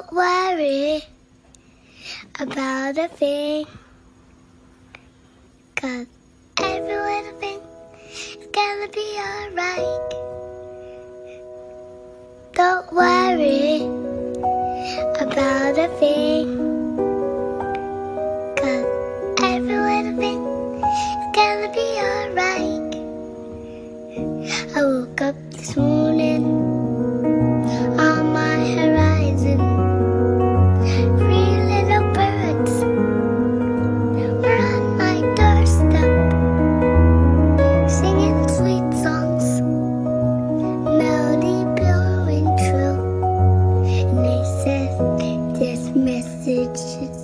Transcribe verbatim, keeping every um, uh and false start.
Don't worry about a thing, 'cause every little thing is gonna be alright. Don't worry about a thing, 'cause every little thing is gonna be alright. I woke up this morning, on my horizon, three little birds were on my doorstep, singing sweet songs, melody pure and true. And they said, this message is